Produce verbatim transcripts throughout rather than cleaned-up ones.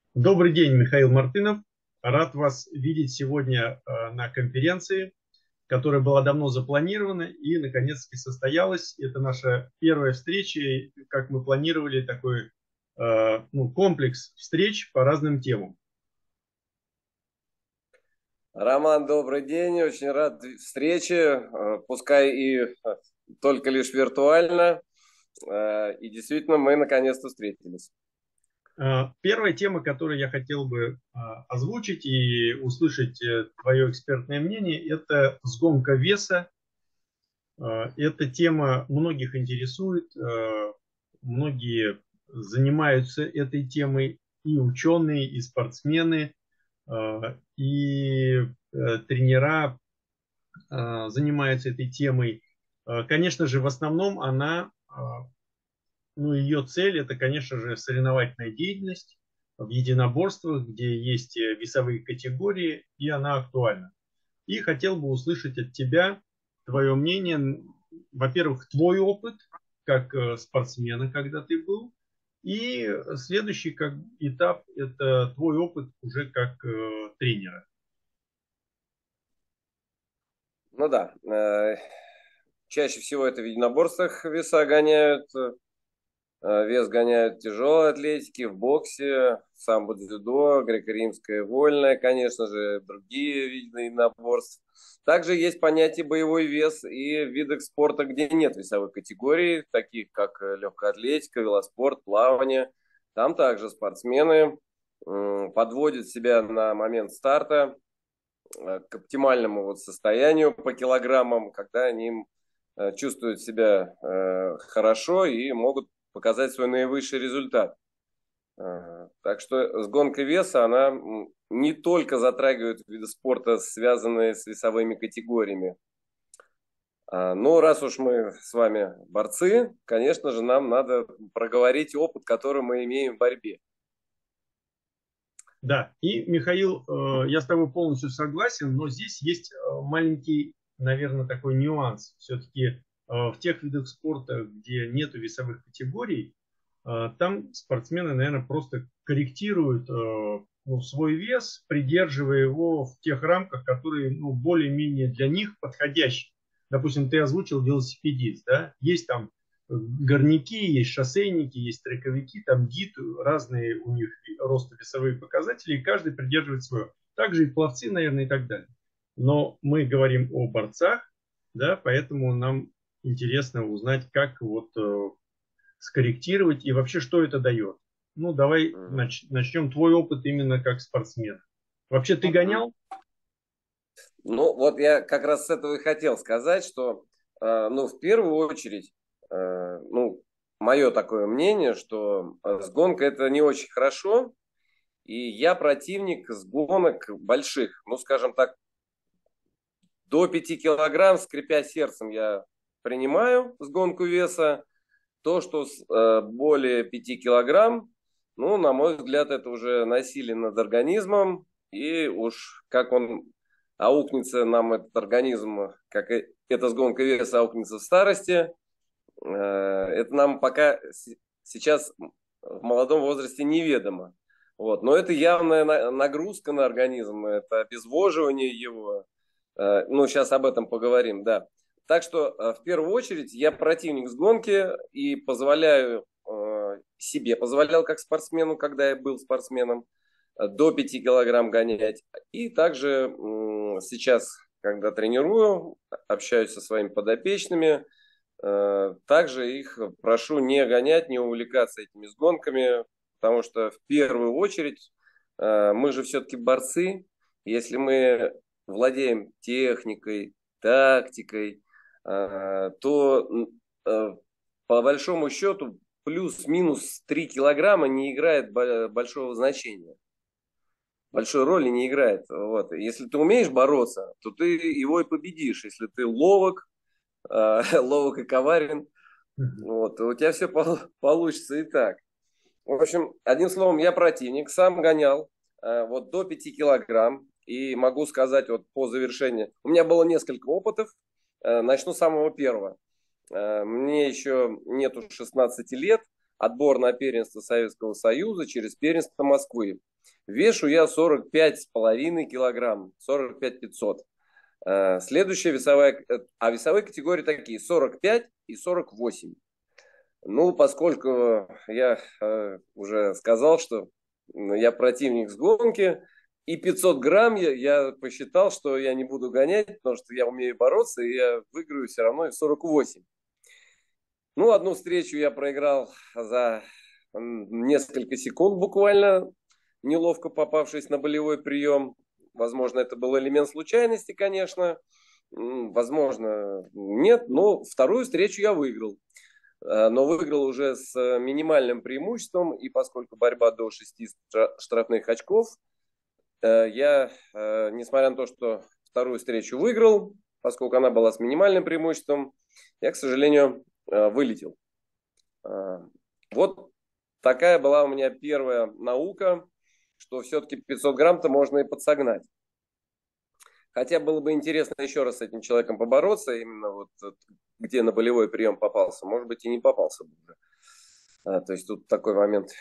Добрый день, Михаил Мартынов. Рад вас видеть сегодня э, на конференции, которая была давно запланирована и наконец-таки состоялась. Это наша первая встреча, и, как мы планировали, такой э, ну, комплекс встреч по разным темам. Роман, добрый день, очень рад встрече, э, пускай и э, только лишь виртуально. Э, И действительно, мы наконец-то встретились. Э, Первая тема, которую я хотел бы э, озвучить и услышать э, твое экспертное мнение, это сгонка веса. Э, Эта тема многих интересует, э, многие занимаются этой темой, и ученые, и спортсмены, э, и э, тренера э, занимаются этой темой. Э, Конечно же, в основном она, э, ну, ее цель это, конечно же, соревновательная деятельность в единоборствах, где есть э, весовые категории, и она актуальна. И хотел бы услышать от тебя твое мнение, во-первых, твой опыт как э, спортсмена, когда ты был, и следующий как этап – это твой опыт уже как э, тренера. Ну да, э, чаще всего это в единоборствах веса гоняют, э, вес гоняют в тяжелой атлетике, в боксе, самбо, дзюдо, греко-римское вольное, конечно же, другие виды единоборств. Также есть понятие боевой вес и в видах спорта, где нет весовой категории, таких как э, легкая атлетика, велоспорт, плавание. Там также спортсмены м, подводят себя на момент старта э, к оптимальному вот состоянию по килограммам, когда они э, чувствуют себя э, хорошо и могут показать свой наивысший результат. Э, Так что сгонка веса, она м, не только затрагивает виды спорта, связанные с весовыми категориями. А, Но раз уж мы с вами борцы, конечно же, нам надо проговорить опыт, который мы имеем в борьбе. Да, и, Михаил, э, я с тобой полностью согласен, но здесь есть э, маленький, наверное, такой нюанс. Все-таки э, в тех видах спорта, где нету весовых категорий, э, там спортсмены, наверное, просто корректируют э, ну, свой вес, придерживая его в тех рамках, которые ну, более-менее для них подходящие. Допустим, ты озвучил велосипедист, да? Есть там горняки, есть шоссейники, есть трековики, там гид, разные у них ростовесовые показатели, и каждый придерживает свое. Также и пловцы, наверное, и так далее. Но мы говорим о борцах, да, поэтому нам интересно узнать, как вот э, скорректировать и вообще, что это дает. Ну, давай Мгм. нач- начнем твой опыт именно как спортсмен. Вообще ты Мгм. гонял? Ну, вот я как раз с этого и хотел сказать, что, э, ну, в первую очередь, э, ну, мое такое мнение, что э, сгонка это не очень хорошо, и я противник сгонок больших, ну, скажем так, до пяти килограмм, скрипя сердцем, я принимаю сгонку веса. То, что с, э, более пяти килограмм, ну, на мой взгляд, это уже насилие над организмом, и уж как он аукнется нам этот организм, как и эта сгонка веса аукнется в старости, э, это нам пока с- сейчас в молодом возрасте неведомо. Вот. Но это явная на- нагрузка на организм, это обезвоживание его. Э, Ну, сейчас об этом поговорим, да. Так что, э, в первую очередь, я противник сгонки и позволяю э, себе, позволял как спортсмену, когда я был спортсменом, э, до пяти килограмм гонять. И также м, сейчас, когда тренирую, общаюсь со своими подопечными, э, также их прошу не гонять, не увлекаться этими сгонками, потому что в первую очередь э, мы же все-таки борцы. Если мы владеем техникой, тактикой, э, то э, по большому счету плюс-минус три килограмма не играет бо- большого значения. Большой роли не играет. Вот. Если ты умеешь бороться, то ты его и победишь. Если ты ловок, э, ловок и коварен, вот, у тебя все получится и так. В общем, одним словом, я противник, сам гонял э, вот до пяти килограмм. И могу сказать вот по завершении. У меня было несколько опытов. Э, начну с самого первого. Э, мне еще нету шестнадцати лет, отбор на первенство Советского Союза через первенство Москвы. Вешу я сорок пять с половиной килограмм, сорок пять пятьсот. Следующая весовая, а весовые категории такие, сорок пять и сорок восемь. Ну, поскольку я э, уже сказал, что я противник сгонки, и пятьсот грамм я, я посчитал, что я не буду гонять, потому что я умею бороться, и я выиграю все равно и сорок восемь. Ну, одну встречу я проиграл за несколько секунд буквально, неловко попавшись на болевой прием. Возможно, это был элемент случайности, конечно. Возможно, нет, но вторую встречу я выиграл. Но выиграл уже с минимальным преимуществом, и поскольку борьба до шести штрафных очков, я, несмотря на то, что вторую встречу выиграл, поскольку она была с минимальным преимуществом, я, к сожалению, вылетел. Вот такая была у меня первая наука, что все-таки пятьсот грамм-то можно и подсогнать. Хотя было бы интересно еще раз с этим человеком побороться, именно вот где на болевой прием попался. Может быть, и не попался бы уже. А, то есть тут такой момент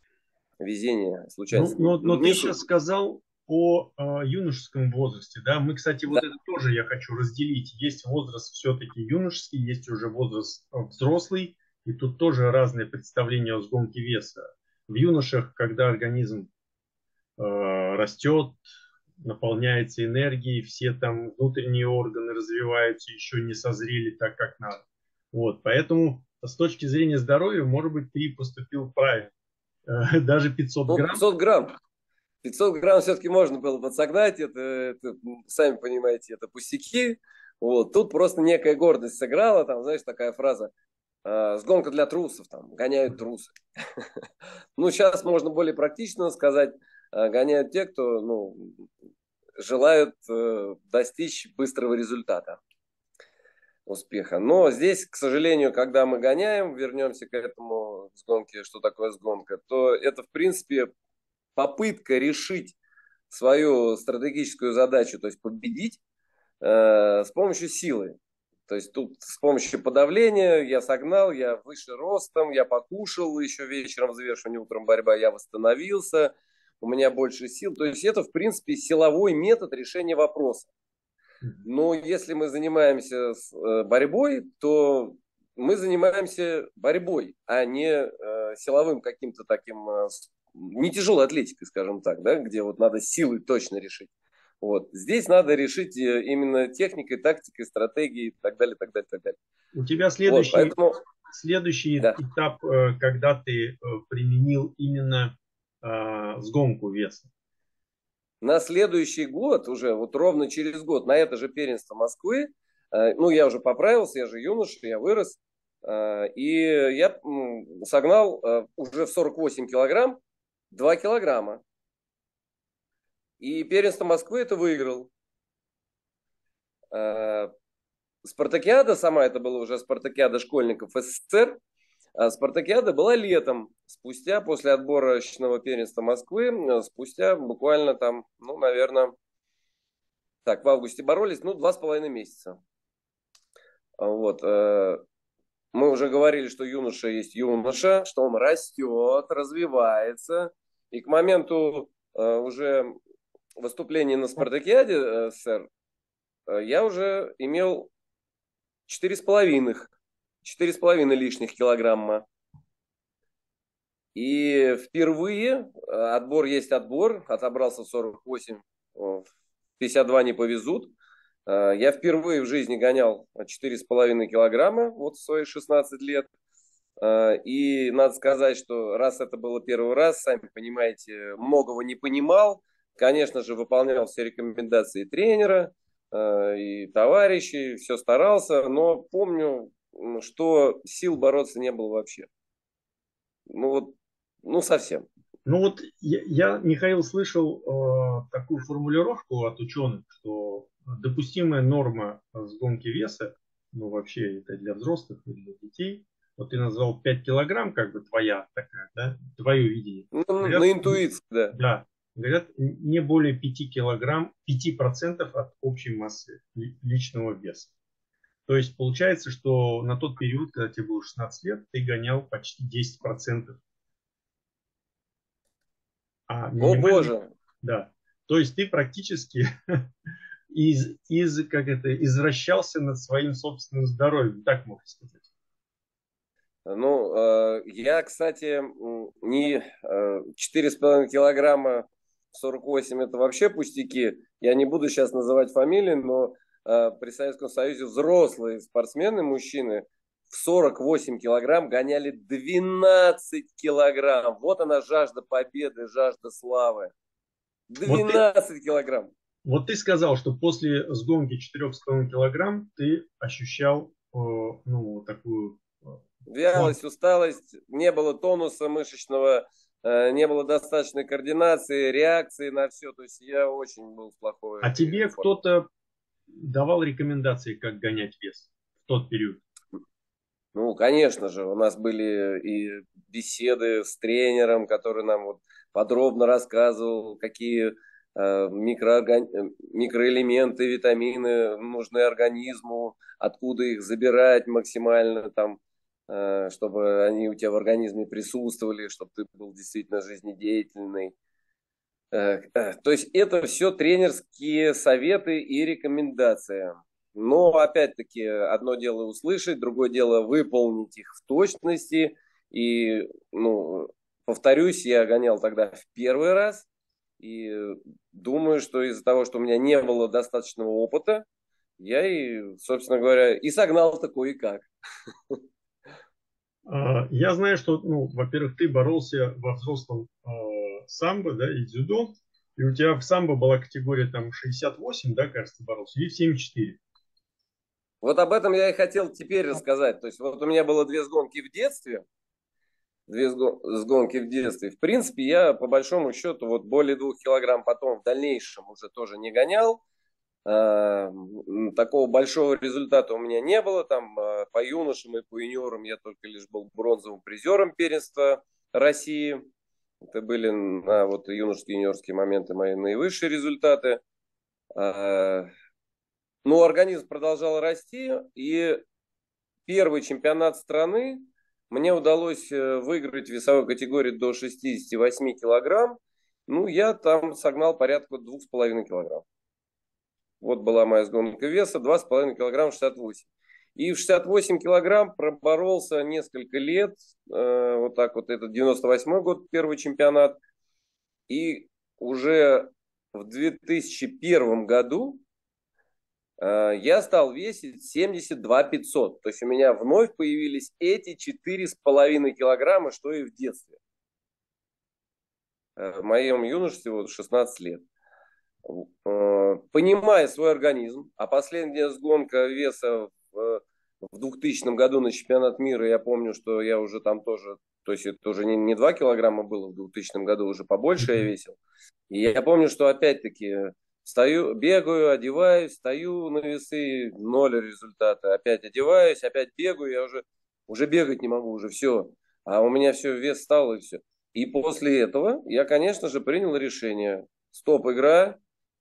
везения, случайности. Ну, но, но ты сейчас сказал о э, юношеском возрасте, да? Мы, кстати, вот да. это тоже я хочу разделить. Есть возраст все-таки юношеский, есть уже возраст взрослый, и тут тоже разные представления о сгонке веса. В юношах, когда организм э, растет, наполняется энергией, все там внутренние органы развиваются, еще не созрели так, как надо. Вот, поэтому с точки зрения здоровья, может быть, ты поступил правильно. Даже пятьсот грамм. Ну, пятьсот грамм. пятьсот грамм все-таки можно было подсогнать, это, это, сами понимаете, это пустяки. Вот. Тут просто некая гордость сыграла, там, знаешь, такая фраза, э, сгонка для трусов, там, гоняют трусы. Ну, сейчас можно более практично сказать, гоняют те, кто, ну, желают э, достичь быстрого результата, успеха. Но здесь, к сожалению, когда мы гоняем, вернемся к этому сгонке, что такое сгонка, то это, в принципе, попытка решить свою стратегическую задачу, то есть победить э, с помощью силы. То есть тут с помощью подавления я согнал, я выше ростом, я покушал, еще вечером взвешивание, утром борьба, я восстановился, у меня больше сил. То есть это, в принципе, силовой метод решения вопроса. Но если мы занимаемся борьбой, то мы занимаемся борьбой, а не э, силовым каким-то таким, э, не тяжелой атлетикой, скажем так, да, где вот надо силой точно решить. Вот. Здесь надо решить именно техникой, тактикой, стратегией и так далее, так далее, так далее. У тебя следующий, вот, поэтому... следующий да. этап, когда ты применил именно э, сгонку веса. На следующий год, уже вот ровно через год, на это же первенство Москвы, э, ну, я уже поправился, я же юноша, я вырос, э, и я м, согнал э, уже в сорок восемь килограмм два килограмма. И первенство Москвы это выиграл. Спартакиада сама, это была уже спартакиада школьников СССР. А спартакиада была летом, спустя, после отборочного первенства Москвы, спустя буквально там, ну, наверное, так, в августе боролись, ну, два с половиной месяца. Вот. Мы уже говорили, что юноша есть юноша, что он растет, развивается. И к моменту уже выступления на спартакиаде СССР я уже имел четыре с половиной, четыре с половиной лишних килограмма. И впервые, отбор есть отбор, отобрался сорок восемь, пятьдесят два не повезут. Я впервые в жизни гонял четыре с половиной килограмма, вот в свои шестнадцать лет. И надо сказать, что раз это было первый раз, сами понимаете, многого не понимал. Конечно же, выполнял все рекомендации тренера и товарищей, все старался, но помню, что сил бороться не было вообще. Ну вот, ну совсем. Ну вот я, я Михаил, слышал э, такую формулировку от ученых, что допустимая норма сгонки веса, ну вообще это для взрослых и для детей, вот ты назвал пять килограмм, как бы твоя такая, да, твое видение. Ну, говорят, на интуиции, да. Да. Говорят, не более пяти килограмм, пяти процентов от общей массы личного веса. То есть получается, что на тот период, когда тебе было шестнадцать лет, ты гонял почти десять процентов. А О минимальный, боже! да. То есть ты практически из, из, как это, извращался над своим собственным здоровьем, так можно сказать. Ну, э, я, кстати, м, не э, четыре с половиной килограмма в сорок восемь это вообще пустяки. Я не буду сейчас называть фамилии, но э, при Советском Союзе взрослые спортсмены, мужчины, в сорок восемь килограмм гоняли двенадцать килограмм. Вот она жажда победы, жажда славы. Вот ты, двенадцать килограмм. вот ты сказал, что после сгонки четырех с половиной килограмм ты ощущал э, ну, такую э, слабость. Вялость, усталость, не было тонуса мышечного, э, не было достаточной координации, реакции на все. То есть я очень был в А плохой тебе форме. кто-то давал рекомендации, как гонять вес в тот период? Ну, конечно же, у нас были и беседы с тренером, который нам вот подробно рассказывал, какие э, микроорган... э, микроэлементы, витамины нужны организму, откуда их забирать максимально, там, э, чтобы они у тебя в организме присутствовали, чтобы ты был действительно жизнедеятельный. Э, э, То есть это все тренерские советы и рекомендации. Но опять-таки одно дело услышать, другое дело выполнить их в точности. И, ну, повторюсь, я гонял тогда в первый раз. И думаю, что из-за того, что у меня не было достаточного опыта, я и, собственно говоря, и согнал такое и как. А, Я знаю, что, ну, во-первых, ты боролся во взрослом э, самбо, да, и дзюдо, и у тебя в самбо была категория там шестьдесят восемь, да, кажется, боролся, и в семьдесят четыре. Вот об этом я и хотел теперь рассказать. То есть вот у меня было две сгонки в детстве, две сгонки в детстве. В принципе, я по большому счету вот более двух килограмм потом в дальнейшем уже тоже не гонял. А, Такого большого результата у меня не было. Там а, по юношам и по юниорам я только лишь был бронзовым призером первенства России. Это были на вот юношеские и юниорские моменты мои наивысшие результаты. А, Но организм продолжал расти, и первый чемпионат страны мне удалось э, выиграть в весовой категории до шестидесяти восьми килограмм. Ну, я там согнал порядка двух с половиной килограмм. Вот была моя сгонка веса, два с половиной килограмма шестьдесят восемь. И в шестьдесят восемь килограмм проборолся несколько лет. Э, вот так вот, это девяносто восьмой год, первый чемпионат. И уже в две тысячи первом году э, я стал весить семьдесят два пятьсот. То есть у меня вновь появились эти четыре с половиной килограмма, что и в детстве. Э, в моем юношестве вот шестнадцать лет. Э, Понимая свой организм, а последняя сгонка веса в, в двухтысячном году на чемпионат мира, я помню, что я уже там тоже, то есть это уже не, не два килограмма было, в двухтысячном году уже побольше я весил. И я помню, что опять-таки встаю, бегаю, одеваюсь, встаю на весы, ноль результата. Опять одеваюсь, опять бегаю, я уже, уже бегать не могу, уже все. А у меня все, вес стал и все. И после этого я, конечно же, принял решение. Стоп, игра,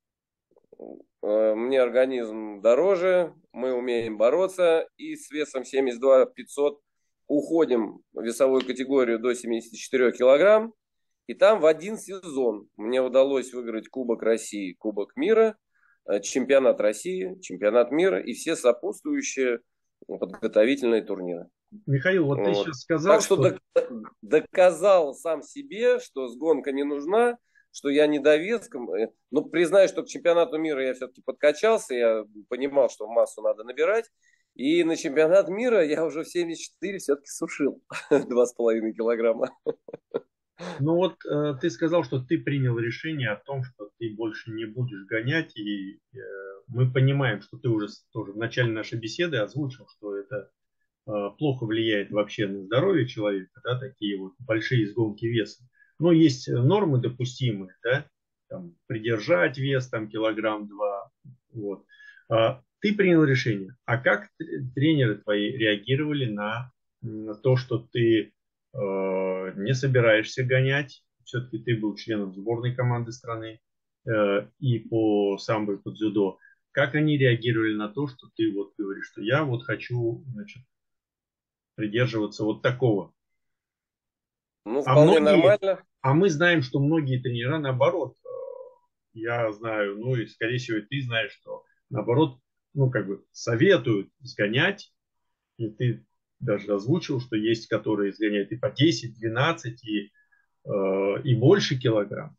мне организм дороже, мы умеем бороться, и с весом семьдесят два пятьсот уходим в весовую категорию до семидесяти четырёх килограмм. И там в один сезон мне удалось выиграть Кубок России, Кубок мира, э, чемпионат России, чемпионат мира и все сопутствующие подготовительные турниры. Михаил, вот ты Вот. сейчас сказал, Так что что док- доказал сам себе, что сгонка не нужна, что я не довеском. Э, Ну, признаю, что к чемпионату мира я все-таки подкачался, я понимал, что массу надо набирать. И на чемпионат мира я уже в семьдесят четыре все-таки сушил два с половиной килограмма. Ну вот э, ты сказал, что ты принял решение о том, что ты больше не будешь гонять, и э, мы понимаем, что ты уже с- тоже в начале нашей беседы озвучил, что это э, плохо влияет вообще на здоровье человека, да, такие вот большие сгонки веса. Но есть нормы допустимые, да, там, придержать вес там килограмм-два, вот. А ты принял решение. А как т- тренеры твои реагировали на, на то, что ты э, не собираешься гонять? Все-таки ты был членом сборной команды страны э, и по самбо, и по дзюдо. Как они реагировали на то, что ты вот говоришь, что я вот хочу, значит, придерживаться вот такого. Ну, А вполне многие, нормально. а мы знаем, что многие тренера наоборот, э, я знаю, ну и скорее всего и ты знаешь, что наоборот, ну как бы советуют сгонять, и ты даже озвучил, что есть, которые сгоняют и по десять, двенадцать и, э, и больше килограмм.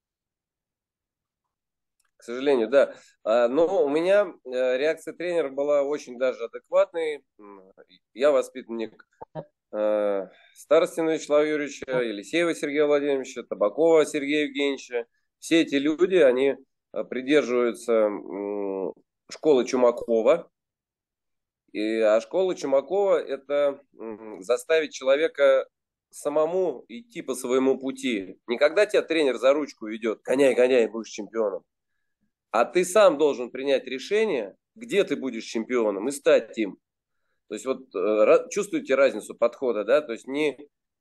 К сожалению, да. А, Но у меня э, реакция тренера была очень даже адекватной. М, Я воспитанник э, Старостина Вячеслава Юрьевича, Елисеева Сергея Владимировича, Табакова Сергея Евгеньевича. Все эти люди, они э, придерживаются м, школы Чумакова. И, а школа Чумакова – это м, заставить человека самому идти по своему пути. Никогда тебя тренер за ручку ведет, гоняй, гоняй, будешь чемпионом. А ты сам должен принять решение, где ты будешь чемпионом и стать им. То есть вот э, чувствуете разницу подхода, да? То есть не,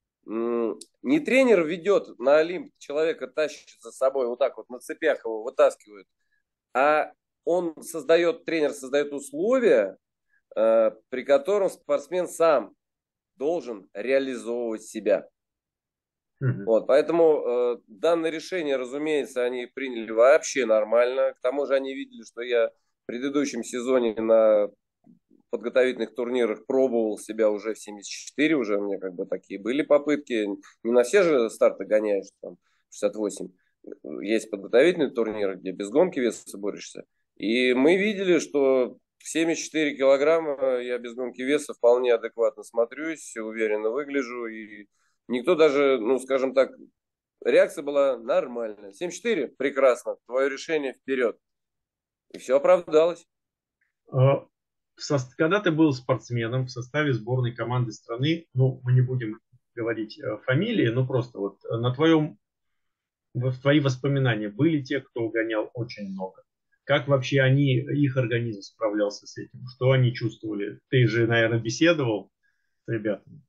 не тренер ведет на Олимп, человека тащит за собой, вот так вот на цепях его вытаскивает, а он создает, тренер создает условия, э, при котором спортсмен сам должен реализовывать себя. Мгм. Вот, поэтому э, данное решение, разумеется, они приняли вообще нормально. К тому же они видели, что я в предыдущем сезоне на подготовительных турнирах пробовал себя уже в семьдесят четыре, уже у меня как бы такие были попытки. Не на все же старты гоняешь, там, шестьдесят восемь. Есть подготовительные турниры, где без гонки веса борешься. И мы видели, что в семьдесят четыре килограмма я без гонки веса вполне адекватно смотрюсь, уверенно выгляжу. И никто даже, ну, скажем так, реакция была нормальная. семьдесят четыре прекрасно, твое решение вперед. И все оправдалось. А, в сос- Когда ты был спортсменом в составе сборной команды страны, ну, мы не будем говорить э, фамилии, но просто вот э, на твоем, в твои воспоминания были те, кто гонял очень много? Как вообще они, их организм справлялся с этим? Что они чувствовали? Ты же, наверное, беседовал с ребятами.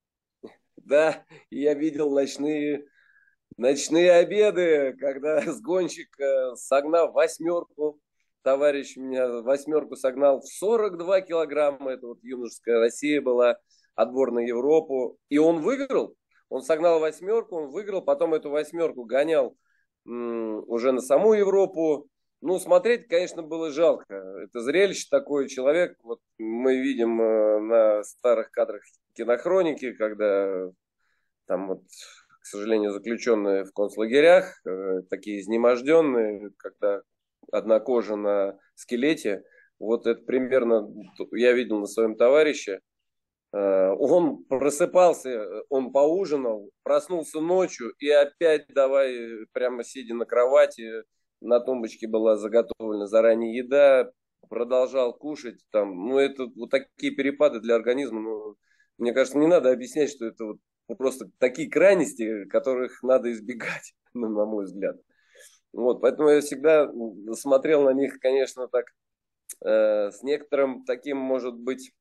Да, я видел ночные, ночные обеды, когда сгонщик, э, согнав восьмерку, товарищ у меня восьмерку согнал в сорок два килограмма, это вот юношеская Россия была, отбор на Европу, и он выиграл. Он согнал восьмерку, он выиграл, потом эту восьмерку гонял м, уже на саму Европу. Ну, смотреть, конечно, было жалко. Это зрелище такое, человек, вот мы видим э, на старых кадрах кинохроники, когда там вот, к сожалению, заключенные в концлагерях, э, такие изнеможденные, когда одна кожа на скелете. Вот это примерно я видел на своем товарище. Э, Он просыпался, он поужинал, проснулся ночью и опять давай, прямо сидя на кровати, на тумбочке была заготовлена заранее еда, продолжал кушать. Там, ну, это вот такие перепады для организма. Ну, мне кажется, не надо объяснять, что это вот просто такие крайности, которых надо избегать, ну, на мой взгляд. Вот, поэтому я всегда смотрел на них, конечно, так э, с некоторым таким, может быть,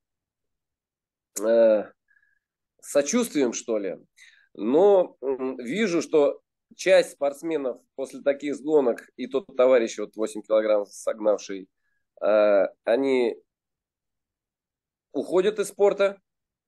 э, сочувствием, что ли. Но м, вижу, что часть спортсменов после таких сгонок, и тот товарищ, вот восемь килограмм согнавший, э, они уходят из спорта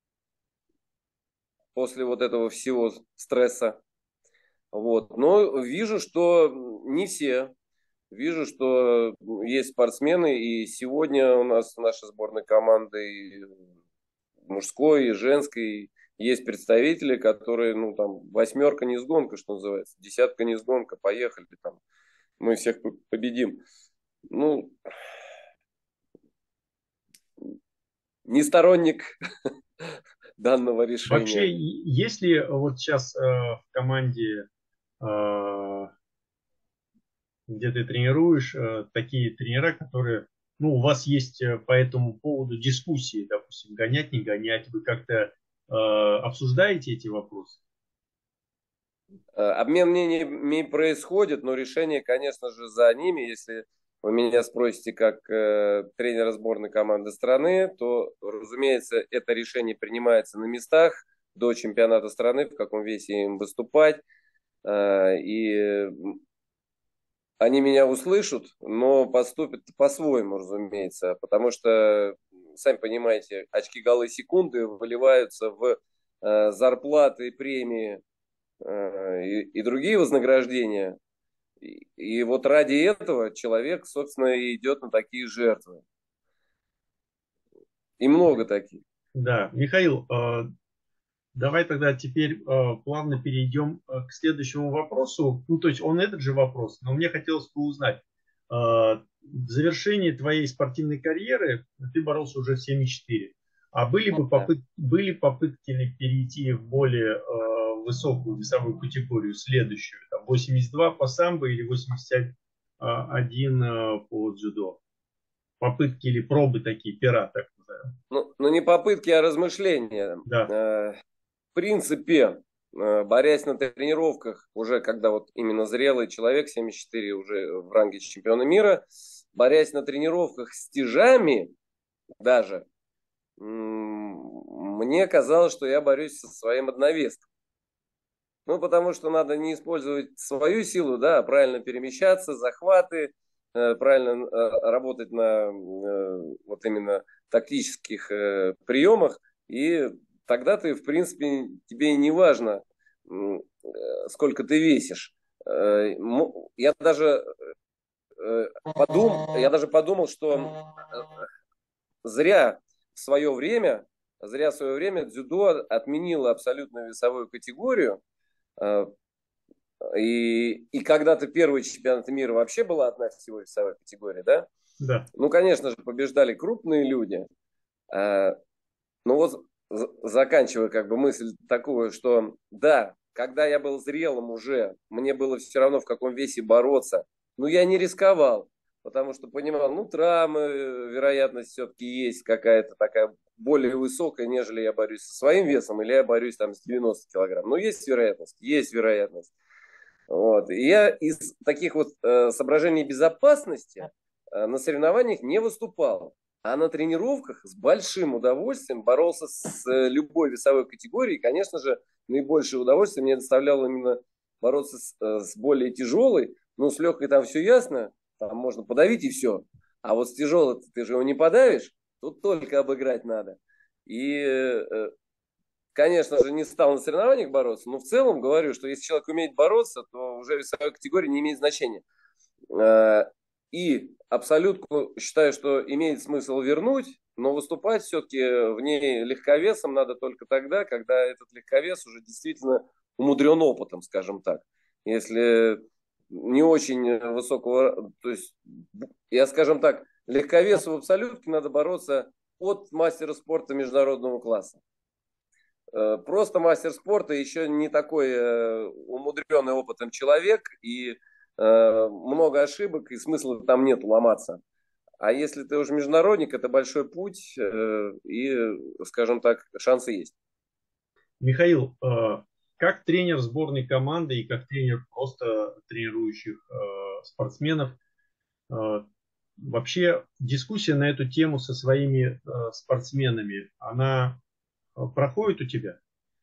после вот этого всего стресса. Вот. Но вижу, что не все. Вижу, что есть спортсмены, и сегодня у нас в нашей сборной команды и мужской, и женской есть представители, которые, ну, там, восьмерка не сгонка, что называется, десятка не сгонка, поехали там, мы всех победим. Ну, не сторонник данного Вообще, решения. и- есть ли вот сейчас э, в команде, э, где ты тренируешь, э, такие тренера, которые, ну, у вас есть э, по этому поводу дискуссии, допустим, гонять, не гонять, вы как-то э, обсуждаете эти вопросы? Э, Обмен мнениями происходит, но решение, конечно же, за ними. Если вы меня спросите как э, тренера сборной команды страны, то, разумеется, это решение принимается на местах до чемпионата страны, в каком весе им выступать. Э, и они меня услышат, но поступят по-своему, разумеется, потому что, сами понимаете, очки, голы, секунды выливаются в э, зарплаты, премии э, и, и другие вознаграждения. И, и вот ради этого человек, собственно, и идет на такие жертвы. И много таких. Да, Михаил, э, давай тогда теперь э, плавно перейдем э, к следующему вопросу. Ну, то есть он этот же вопрос, но мне хотелось бы узнать. Э, в завершении твоей спортивной карьеры ты боролся уже в семьдесят четыре. А были бы Да. попыт, были попытки ли перейти в более э, высокую весовую категорию, следующую, там, восемьдесят два по самбо или восемьдесят один э, по дзюдо? Попытки или пробы такие, пера, так называемые. Ну, ну, не попытки, а размышления. Да, Э, В принципе, э, борясь на тренировках, уже когда вот именно зрелый человек, семьдесят четыре уже в ранге чемпиона мира, борясь на тренировках с тяжами даже, м, мне казалось, что я борюсь со своим одновесом. Ну, потому что надо не использовать свою силу, да, а правильно перемещаться, захваты, э, правильно э, работать на э, вот именно тактических э, приемах, и тогда ты, в принципе, тебе и не важно, м, э, сколько ты весишь. Э, мо- Я даже э, подум, я даже подумал, что э, зря в свое время, зря в свое время дзюдо отменило абсолютную весовую категорию. Э, И, и когда-то первый чемпионат мира вообще была одна всего весовая категория, да? да. Ну, конечно же, побеждали крупные люди. А, ну вот з- заканчивая как бы мысль такую, что да, когда я был зрелым уже, мне было все равно в каком весе бороться, но я не рисковал, потому что понимал, ну, травмы, вероятность все-таки есть какая-то такая более высокая, нежели я борюсь со своим весом, или я борюсь там с девяносто килограмм. Ну, есть вероятность, есть вероятность. Вот. И я из таких вот э, соображений безопасности э, на соревнованиях не выступал. А на тренировках с большим удовольствием боролся с э, любой весовой категорией. И, конечно же, наибольшее удовольствие мне доставляло именно бороться с, э, с более тяжелой. Ну, с легкой там все ясно, там можно подавить и все. А вот с тяжелой ты же его не подавишь, тут только обыграть надо. И э, конечно же, не стал на соревнованиях бороться, но в целом говорю, что если человек умеет бороться, то уже весовая категория не имеет значения. Э, И абсолютно считаю, что имеет смысл вернуть, но выступать все-таки в ней легковесом надо только тогда, когда этот легковес уже действительно умудрен опытом, скажем так. Если не очень высокого, то есть я, скажем так, легковесу в абсолютке надо бороться от мастера спорта международного класса. Э, Просто мастер спорта еще не такой э, умудренный опытом человек, и э, много ошибок, и смысла там нет ломаться. А если ты уже международник, это большой путь, э, и, скажем так, шансы есть. Михаил, э, как тренер сборной команды и как тренер просто тренирующих э, спортсменов, э, вообще дискуссия на эту тему со своими э, спортсменами, она э, проходит у тебя?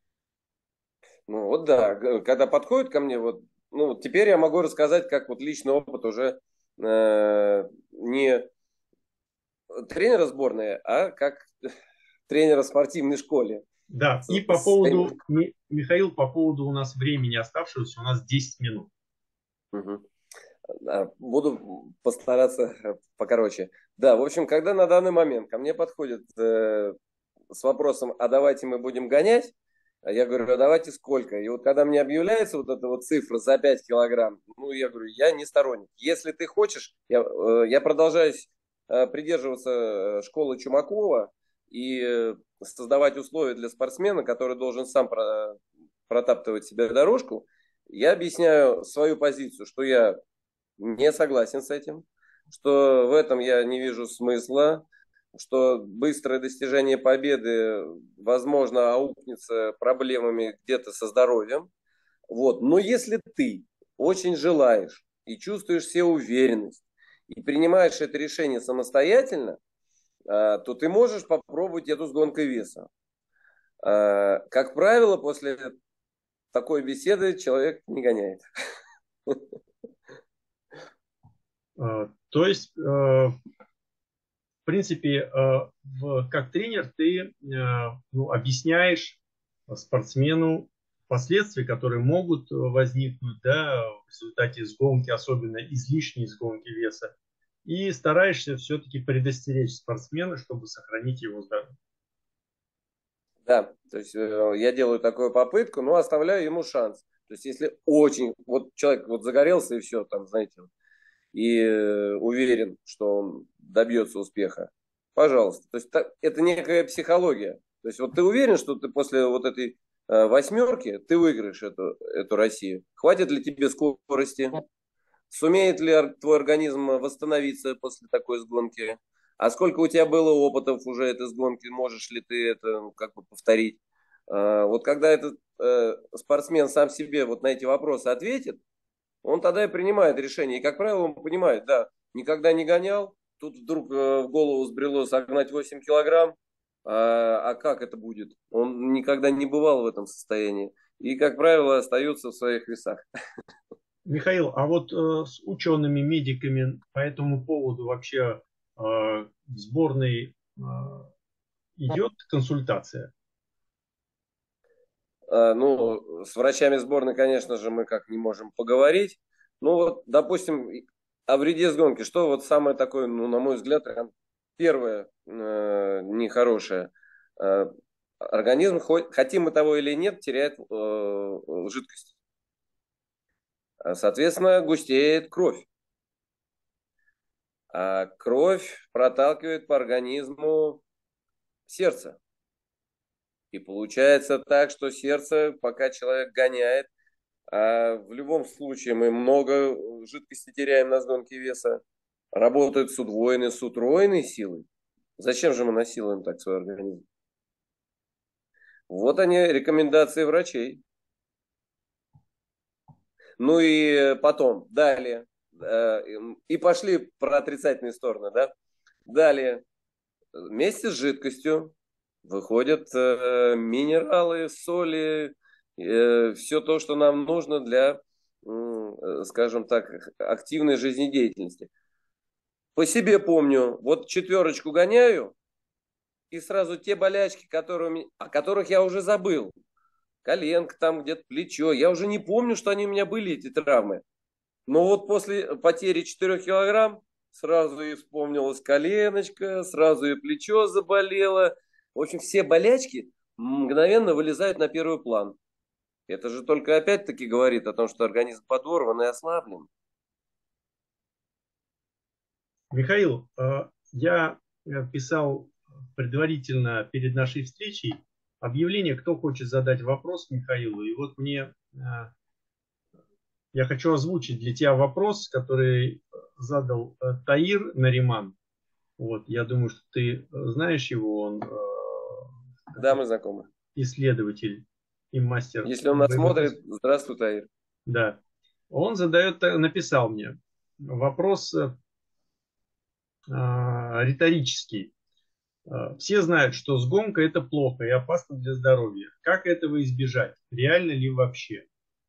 Ну вот да, г- когда подходит ко мне, вот, ну вот теперь я могу рассказать, как вот личный опыт уже э, не тренера сборной, а как тренера спортивной школе. Да, и по С- поводу, Ми- Михаил, по поводу у нас времени оставшегося, у нас десять минут. Мгм. Да, буду постараться э, покороче. Да, в общем, когда на данный момент ко мне подходят э, с вопросом, а давайте мы будем гонять, а я говорю, а давайте сколько? И вот когда мне объявляется вот эта вот цифра за пять килограмм, ну, я говорю, я не сторонник. Если ты хочешь, я, э, я продолжаю э, придерживаться э, школы Чумакова и э, создавать условия для спортсмена, который должен сам про- протаптывать себе дорожку. Я объясняю свою позицию, что я не согласен с этим, что в этом я не вижу смысла, что быстрое достижение победы, возможно, аукнется проблемами где-то со здоровьем. Вот. Но если ты очень желаешь и чувствуешь себе уверенность, и принимаешь это решение самостоятельно, а, то ты можешь попробовать эту с гонкой веса. А, Как правило, после такой беседы человек не гоняет. То есть, э, в принципе, э, в, как тренер ты э, ну, объясняешь спортсмену последствия, которые могут возникнуть, да, в результате сгонки, особенно излишней сгонки веса. И стараешься все-таки предостеречь спортсмена, чтобы сохранить его здоровье. Да, то есть э, я делаю такую попытку, но оставляю ему шанс. То есть если очень, вот человек вот загорелся и все, там, знаете, и э, уверен, что он добьется успеха, пожалуйста. То есть так, это некая психология. То есть вот ты уверен, что ты после вот этой э, восьмерки ты выиграешь эту, эту Россию. Хватит ли тебе скорости? Сумеет ли ор- твой организм восстановиться после такой сгонки? А сколько у тебя было опытов уже этой сгонки? Можешь ли ты это ну, как бы повторить? А, Вот когда этот э, спортсмен сам себе вот на эти вопросы ответит, он тогда и принимает решение. И, как правило, он понимает, да, никогда не гонял, тут вдруг э, в голову сбрело согнать восемь килограмм, а, а как это будет? Он никогда не бывал в этом состоянии. И, как правило, остается в своих весах. Михаил, а вот э, с учеными, медиками по этому поводу вообще э, в сборной э, идет консультация? А, Ну, с врачами сборной, конечно же, мы как не можем поговорить. Ну, вот, допустим, и- о вреде сгонки. Что вот самое такое, ну, на мой взгляд, прям первое э, нехорошее. Э, Организм, хоть, хотим мы того или нет, теряет э, жидкость. А, Соответственно, густеет кровь. А кровь проталкивает по организму сердце. И получается так, что сердце, пока человек гоняет, а в любом случае мы много жидкости теряем на сгонке веса. Работают с удвоенной, с утроенной силой. Зачем же мы насилуем так свой организм? Вот они, рекомендации врачей. Ну и потом, далее. э, И пошли про отрицательные стороны, да? Далее. Вместе с жидкостью выходят э, минералы, соли, э, все то, что нам нужно для, м, э, скажем так, активной жизнедеятельности. По себе помню, вот четверочку гоняю, и сразу те болячки, которые, у меня- о которых я уже забыл. Коленка там, где-то плечо. Я уже не помню, что они у меня были, эти травмы. Но вот после потери четырёх килограмм сразу и вспомнилась коленочка, сразу и плечо заболело. В общем, все болячки мгновенно вылезают на первый план. Это же только опять-таки говорит о том, что организм подорван и ослаблен. Михаил, э, я э, писал предварительно перед нашей встречей объявление, кто хочет задать вопрос Михаилу. И вот мне э, я хочу озвучить для тебя вопрос, который задал э, Таир Нариман. Вот, я думаю, что ты э, знаешь его, он э, Да, такой мы знакомы. исследователь и мастер Если он нас боевых смотрит, искусств. здравствуй, Таир. Да. Он задает, э, написал мне вопрос э, а, риторический. Э, Все знают, что сгонка это плохо и опасно для здоровья. Как этого избежать? Реально ли вообще?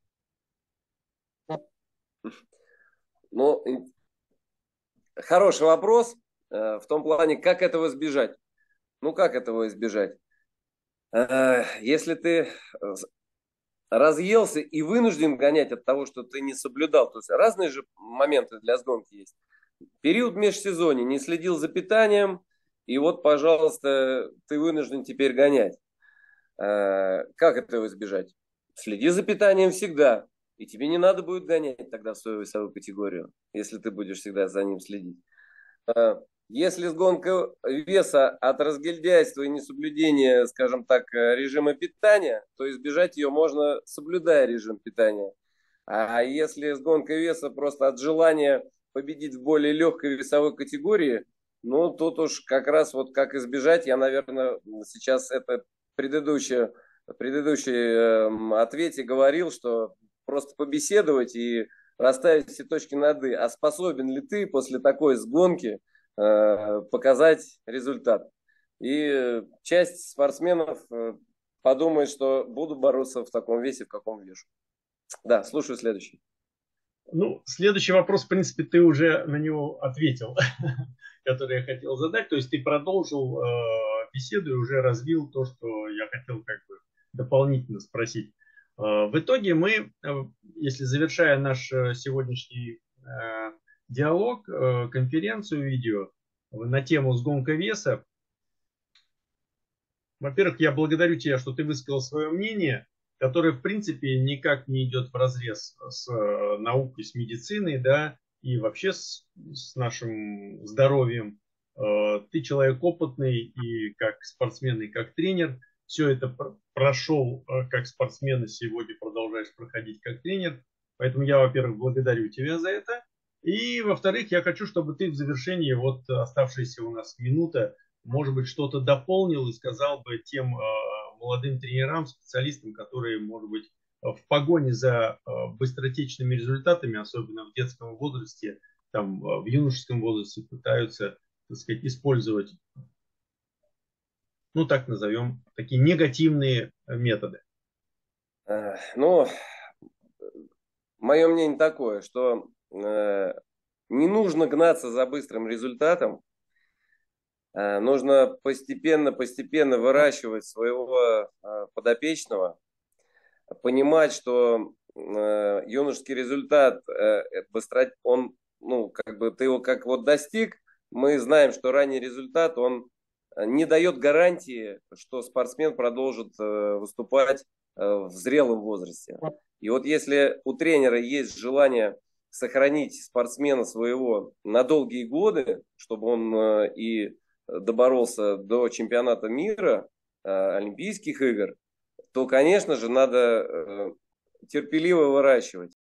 Ну, хороший вопрос э, в том плане, как этого избежать. Ну, как этого избежать? Э, Если ты э, разъелся и вынужден гонять от того, что ты не соблюдал, то есть разные же моменты для сгонки есть. Период межсезонья, не следил за питанием, и вот, пожалуйста, ты вынужден теперь гонять. Э, Как этого избежать? Следи за питанием всегда, и тебе не надо будет гонять тогда в свою весовую категорию, если ты будешь всегда за ним следить. Э, Если сгонка веса от разгильдяйства и несоблюдения, скажем так, э, режима питания, то избежать ее можно, соблюдая режим питания. А если сгонка веса просто от желания победить в более легкой весовой категории, ну, тут уж как раз вот как избежать, я, наверное, сейчас это предыдущее, в предыдущем эм, ответе говорил, что просто побеседовать и расставить все точки над «и». А способен ли ты после такой сгонки э, показать результат? И часть спортсменов э, подумает, что буду бороться в таком весе, в каком вешу. Да, слушаю следующий. Ну, следующий вопрос, в принципе, ты уже на него ответил, который я хотел задать. То есть ты продолжил э, беседу и уже развил то, что я хотел как бы дополнительно спросить. Э, в итоге мы, э, если завершая наш э, сегодняшний э, диалог, э, конференцию видео на тему сгонка веса, во-первых, я благодарю тебя, что ты высказал свое мнение, которое, в принципе, никак не идет вразрез с э, наукой, с медициной, да, и вообще с, с нашим здоровьем. Э, Ты человек опытный и как спортсмен, и как тренер. Все это пр- прошел э, как спортсмен, и сегодня продолжаешь проходить как тренер. Поэтому я, во-первых, благодарю тебя за это. И, во-вторых, я хочу, чтобы ты в завершении, вот оставшаяся у нас минута, может быть, что-то дополнил и сказал бы тем э, молодым тренерам, специалистам, которые, может быть, в погоне за э, быстротечными результатами, особенно в детском возрасте, там, э, в юношеском возрасте, пытаются, так сказать, использовать, ну, так назовем, такие негативные методы. Э, Ну, мое мнение такое, что э, не нужно гнаться за быстрым результатом, э, нужно постепенно-постепенно выращивать своего э, подопечного, понимать, что э, юношеский результат, э, быстро, он, ну, как бы ты его как вот достиг, мы знаем, что ранний результат, он не дает гарантии, что спортсмен продолжит э, выступать э, в зрелом возрасте. И вот если у тренера есть желание сохранить спортсмена своего на долгие годы, чтобы он э, и доборолся до чемпионата мира, э, Олимпийских игр, то, конечно же, надо э, терпеливо выращивать.